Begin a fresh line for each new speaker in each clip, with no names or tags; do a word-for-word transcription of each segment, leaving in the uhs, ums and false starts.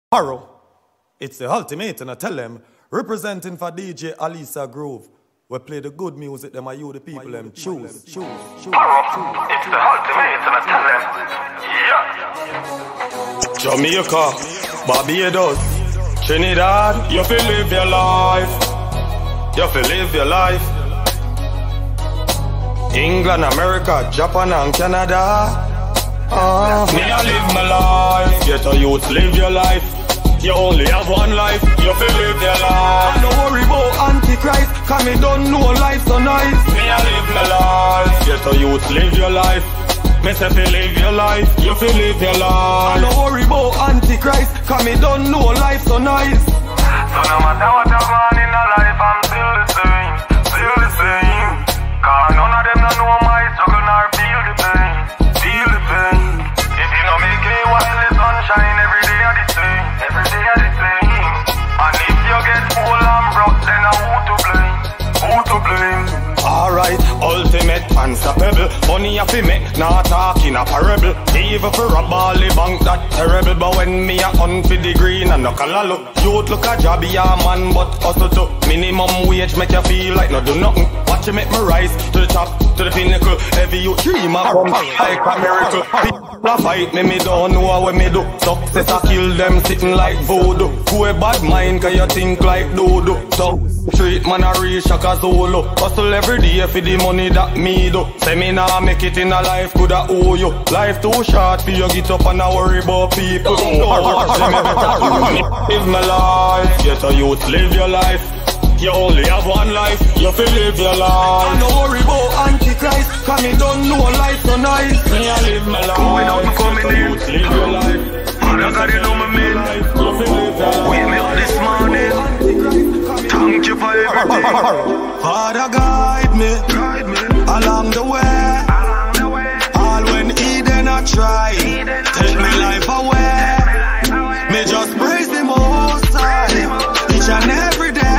Tomorrow, it's the ultimate, and I tell them, representing for D J Alisa Groove, we play the good music, them are you the people, them choose, choose, choose.
Tomorrow, it's the ultimate, and I tell them, yeah.
Jamaica, Barbados, Trinidad, you feel live your life, you feel live your life. England, America, Japan and Canada, uh, me I live my life, get a youth live your life. You only have one life, you feel live your life. Don't worry about Antichrist, cause me don't know life so nice. Me I live my life, get a youth live your life. Me say feel live your life, you feel live your life. Don't worry about Antichrist, cause me don't know life so nice.
So no matter what I've gone in a life, I'm still the same, still the same. Cause none of them don't know my struggle nor feel the pain, feel the pain. If you know make it while the sunshine, every day are the same, every day are the same. And if you get full and broke, then I who to blame, who to blame.
Alright, ultimate, unstoppable. Money a fi make, not talking a parable. Even for a bally bank that terrible. But when me a hunt for the green and no color look, youth look a jobby a man, but hustle too. Minimum wage make you feel like no do nothing. Watch you make me rise to the top, to the pinnacle. Every youth dream a come like a miracle. People a fight me, me don't know what me do. Success a kill them sitting like voodoo. Who a bad mind cause you think like dodo. So street man a real shaka solo. Hustle every day for the money that me do. Say me nah make it in a life, coulda owe you. Life too short for you get up and a worry about people. Live my life, get a youth live your life. You only have one life, you feel live your life. And don't worry about Antichrist, cause me don't know life so nice. Me I live my life,
without me coming in,
live your life.
I got it on my man. Wake me up this morning. Thank you for everything.
Father guide me,
Guide me
along the way.
along the way.
All when Eden I try, take me life away. Me just praise the Most High, each and every day.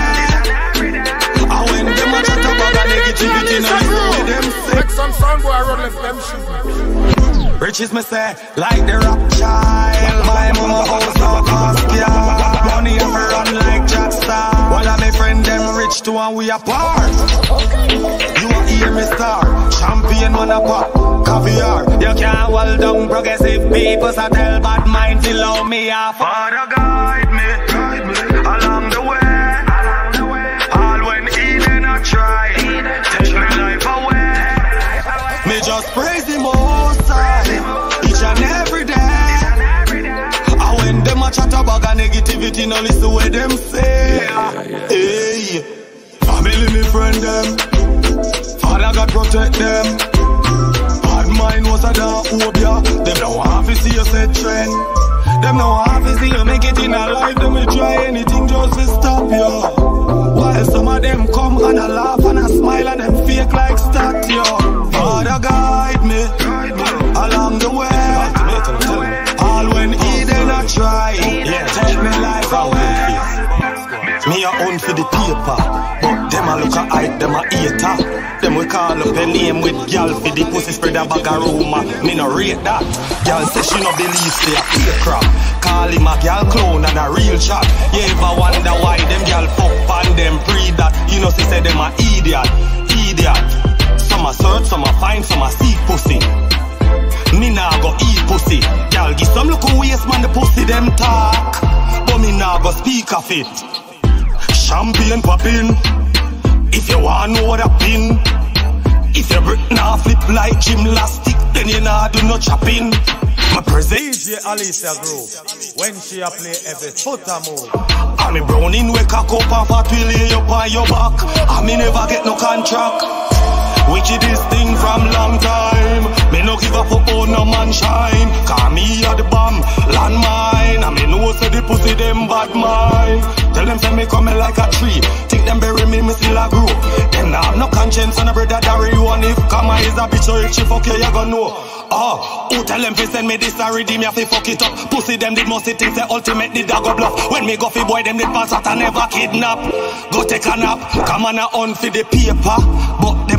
And when them a chat about the negativity, now listen to them say.
Make some sound boy run left them shoes.
Riches me say, like the rock child. My mama house no cost, yeah. Money ever run like Jack Star. One of my friend them rich too and we apart. You a hear me star, champion man a pop, caviar. You can't hold down progressive people, so tell bad mind to love me off.
Father guide me, guide me along the way. Along the way. All when Eden I try, take my life away.
Me just praise the Most High, each and every day. And when them a chat about negativity, now listen what them say. Hey, family me friend them, Father God protect them. Bad mind was a dark phobia. Them no want to see you set trend. Them no want to see you make it in a life. Them will try anything just to stop you. While some of them come and a laugh and a smile and them fake like statue. Father guide me,
Guide me
along the way. All when Eden I try, take me life away. Me a own for the paper, but them a look a hype, them a hater. Them we call up a name with gal for the pussy spread a bag of rumor. Me no rate that. Gal say she no believe say a pay crap. Call him a gal clown and a real chat. You ever wonder why them gal fuck and them pre that? You know she say them a idiot, idiot. Some a search, some a find, some a seek pussy. Me nah go eat pussy. Gal give some look waste man the pussy them talk, but me nah go speak of it. Champion poppin'. If you wanna know what I been, if your brick nah flip like gymnastic, then you nah do no chopping. My present D J Alisa Groove, when she a play every foot a move. And me browning wake a cup and fat will lay up on your back. And me never get no contract. Wickedest thing from long time. Me no give a fuck about no man shine. Cause me a the bomb, landmine. And me know say the pussy them bad mind. Tell them say me coming like a tree. Think them bury me, me still a grow. Them nah have no conscience and a brother Darry one. If Kama is a bitch or if she fuck you, you gon' know. Oh, who tell them fi send me this a redeem, you fi fuck it up. Pussy them did most things say ultimate did a go bluff. When me go fi boy them did pass out and never kidnap. Go take a nap, come on a hunt fi the paper. But them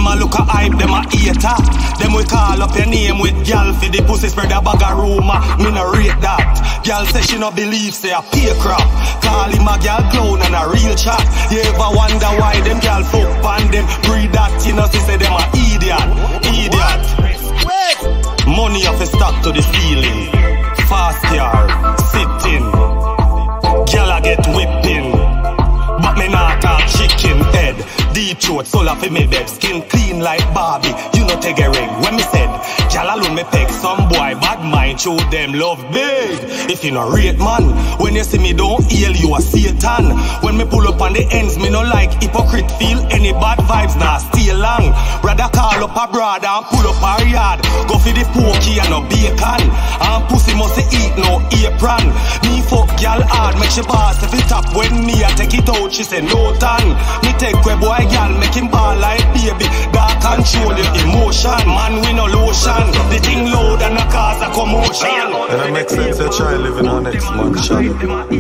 Them a look a hype, them a hater. Them we call up your name with gal for the pussy spread a bag of rumor. Me no rate that. Gal say she no believe, say a pay crap. Call him a gal clown and a real chat. You ever wonder why them gal fuck pan them? Breed that, you know, she say them a idiot. Idiot. Money off a stock to the ceiling. Fast car, sitting. Gal a get whipping. But me not talk chicken head. Deep throat, soul off in me bed. Skin clean like Barbie. You know take a ring. When me said, gal alone me peg some boy. Bad mind, show them love big. If you no rate man, when you see me don't heal, you a Satan. When me pull up on the ends, me no like hypocrite feel. Any bad vibes nah stay long. Rather call up a brother and pull up a yard. Go for the pokey and no bacon. And pussy must eat no apron. Me fuck gal hard, make she boss if it top. When me I take it out, she say no tan. Me take we boy gal, make him ball like baby. That control your emotion. Man we no lotion. The thing loud and the cause a commotion.
And it makes sense to try living on next man's shadow.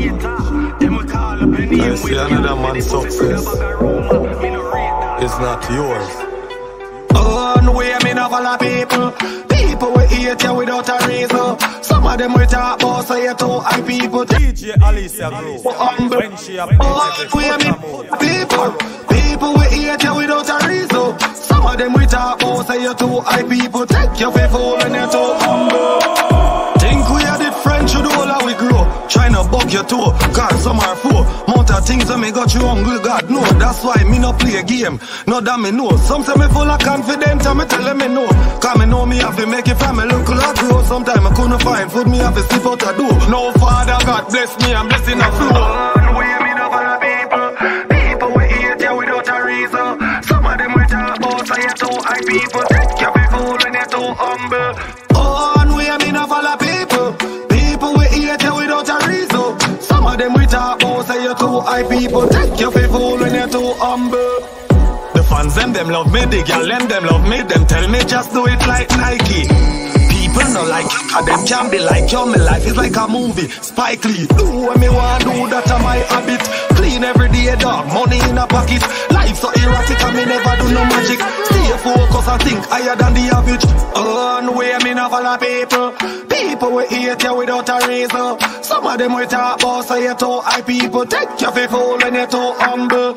I see another man's success. It's not yours.
Oh, no way, I mean, of all the people. People will hate you without a reason. Some of them will talk about so you too high people.
D J Alicia Groove. When she a
oh, no way, I mean, people. People will hate you without a reason. Some of them will talk about so you too high people. Take your faithful and you're too humble. Think we are the French, you do all how we grow. Tryna bug your toe, cause some are four. Mount of things that me got you hungry, God know. That's why me no play a game, no that me know. Some say me full of confidence and me tell them me know. Cause me know me have to make it from me look like grow. Sometimes I couldn't find food, me have to sleep out a door. No Father God bless me, I'm blessing a flow. No way me no follow people. People will hate you without a reason. Some of them will talk about so you too high people. Take your people when you're too humble. Oh, no way me no follow people. People will hate you without a reason. Some of them will talk about say you're too high people. Take your people when you're too humble. The fans them, them love me, the girl them, them love me. Them tell me just do it like Nike. People no like you, cause them can be like yo. My life is like a movie, Spike Lee. Do what me want, do that a my habit. Clean every day, dog, money in a pocket. Life so erratic and me never do no magic. Stay focused and think higher than the average. Oh, no way me no follow people. People will hate you without a reason. Some of them will talk about so you too high people. Take your faithful and you're too humble.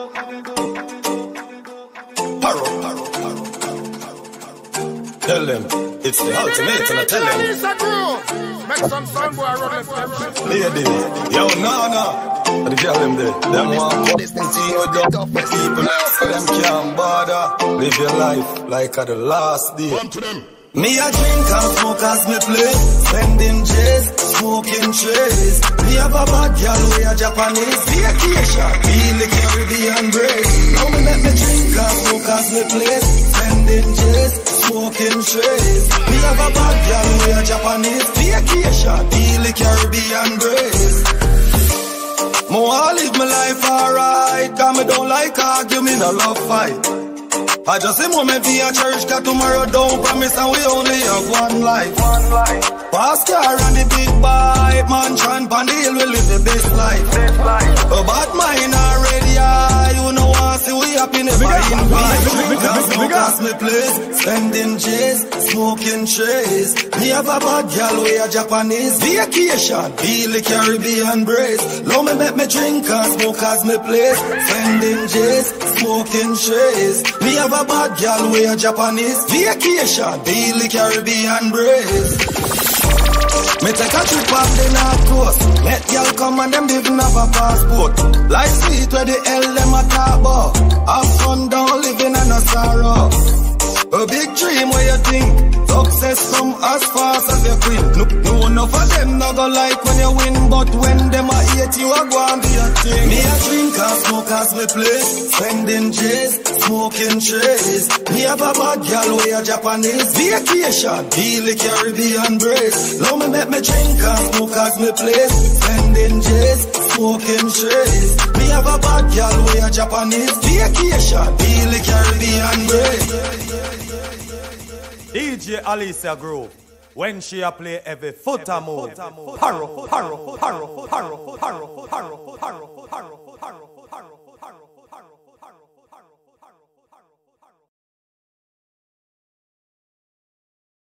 Paro, paro, paro, paro, paro. Tell them, it's the ultimate, and I tell them.
Make some sound boy run left them.
Lady, yo, no, no. The girl them there, them want this thing to you, don't up with people. So them can't bother. Live your life like at the last day.
Come to them.
Me a drink and smoke as me play. Spending J's, smoking trays. Me have a bad girl way a Japanese vacation. Feel the Caribbean break. Now me let me drink and smoke as me play. Spending J's, smoking trays. Me have a bad girl way a Japanese vacation. Feel the Caribbean break. Mo I live my life alright. Cause me don't like argue, me no love fight. I just say moment for a church, cause tomorrow don't promise and we only have one life. One life. Fast car and the big bike, mansion, pan the hill, we live the best life. Best life. A bad mind already, yeah, you know what, see we happy never in life. Cause no gas me place, spending J's, smoking trays. Me have a bad girl way a Japanese vacation, feel the Caribbean breeze. Now me make me drink and smoke as me place, spending J's, smoking trays. Me have a bad girl way a Japanese vacation, feel the Caribbean breeze. Me take a trip off the North Coast. Let y'all come and them didn't have a passport. Life sweet where the hell them a talk about. Have fun down living and no sorrow. A big dream where you think success come as fast as you quit. No, no enough of them not go like when you win, but when them a hate you a go and be a thing. Me a drink and smoke as me play, spending J's, smoking trays. Me have a bad girl way a Japanese vacation, feel the Caribbean breeze. Now me make me drink and smoke as me play, spending J's, smoking trays. Me have a bad girl way a Japanese vacation, feel the Caribbean breeze.
D J Alicia Groove. When she a play every foot a move. Paro, paro, paro, paro, paro, paro, paro, paro, paro, paro.